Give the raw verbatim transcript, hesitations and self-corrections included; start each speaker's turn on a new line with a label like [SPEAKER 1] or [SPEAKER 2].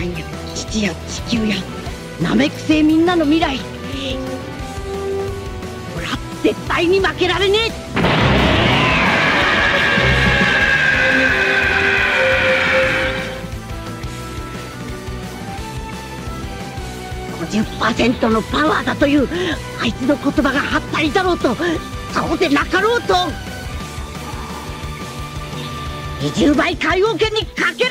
[SPEAKER 1] 藩や父や地球やナメック星みんなの未来、俺は絶対に負けられねえ。ごじゅっパーセント のパワーだというあいつの言葉がはったりだろうと、そうでなかろうとにじゅうばい海王拳にかける。